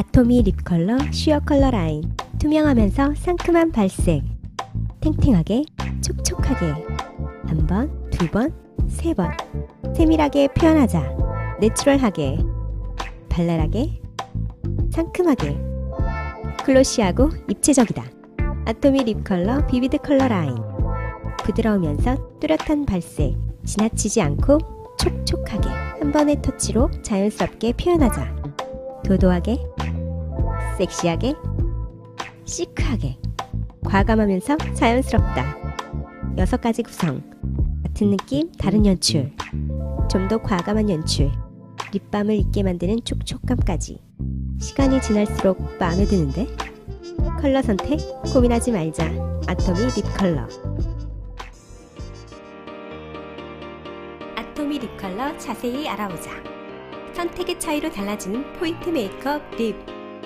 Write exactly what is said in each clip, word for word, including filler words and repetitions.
아토미 립 컬러 쉬어 컬러 라인. 투명하면서 상큼한 발색. 탱탱하게, 촉촉하게. 한 번, 두 번, 세 번. 세밀하게 표현하자. 내추럴하게, 발랄하게, 상큼하게. 글로시하고 입체적이다. 아토미 립 컬러 비비드 컬러 라인. 부드러우면서 뚜렷한 발색. 지나치지 않고 촉촉하게. 한 번의 터치로 자연스럽게 표현하자. 도도하게, 섹시하게, 시크하게. 과감하면서 자연스럽다. 여섯 가지 구성. 같은 느낌, 다른 연출. 좀 더 과감한 연출. 립밤을 잊게 만드는 촉촉함까지. 시간이 지날수록 마음에 드는데? 컬러 선택 고민하지 말자. 아토미 립 컬러. 아토미 립 컬러 자세히 알아보자. 선택의 차이로 달라지는 포인트 메이크업 립.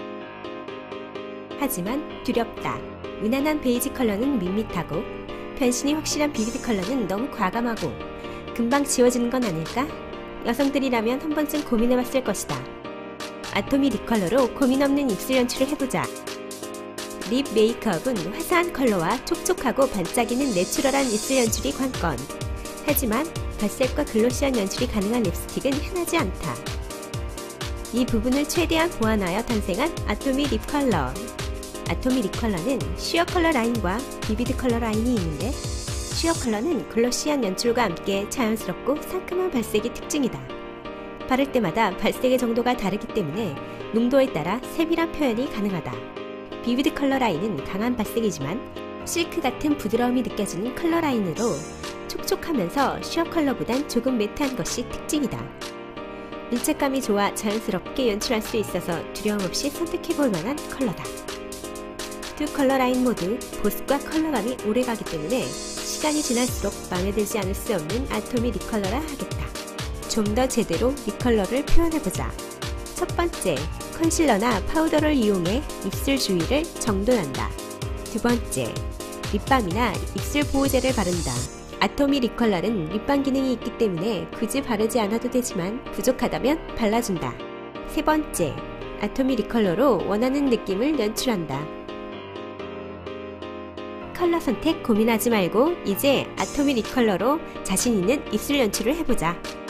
하지만 두렵다. 은은한 베이지 컬러는 밋밋하고 변신이 확실한 비비드 컬러는 너무 과감하고 금방 지워지는 건 아닐까? 여성들이라면 한 번쯤 고민해봤을 것이다. 아토미 립 컬러로 고민 없는 입술 연출을 해보자. 립 메이크업은 화사한 컬러와 촉촉하고 반짝이는 내추럴한 입술 연출이 관건. 하지만 발색과 글로시한 연출이 가능한 립스틱은 흔하지 않다. 이 부분을 최대한 보완하여 탄생한 아토미 립 컬러. 아토미 립 컬러는 쉬어 컬러 라인과 비비드 컬러 라인이 있는데, 쉬어 컬러는 글로시한 연출과 함께 자연스럽고 상큼한 발색이 특징이다. 바를 때마다 발색의 정도가 다르기 때문에 농도에 따라 세밀한 표현이 가능하다. 비비드 컬러 라인은 강한 발색이지만 실크 같은 부드러움이 느껴지는 컬러 라인으로 촉촉하면서 쉬어 컬러보단 조금 매트한 것이 특징이다. 밀착감이 좋아 자연스럽게 연출할 수 있어서 두려움 없이 선택해볼 만한 컬러다. 두 컬러 라인 모두 보습과 컬러감이 오래가기 때문에 시간이 지날수록 마음에 들지 않을 수 없는 아토미 립 컬러라 하겠다. 좀 더 제대로 립 컬러를 표현해보자. 첫 번째, 컨실러나 파우더를 이용해 입술 주위를 정돈한다. 두 번째, 립밤이나 입술 보호제를 바른다. 아토미 립 컬러는 립밤 기능이 있기 때문에 굳이 바르지 않아도 되지만 부족하다면 발라준다. 세 번째, 아토미 립 컬러로 원하는 느낌을 연출한다. 컬러 선택 고민하지 말고 이제 아토미 립 컬러로 자신 있는 입술 연출을 해보자.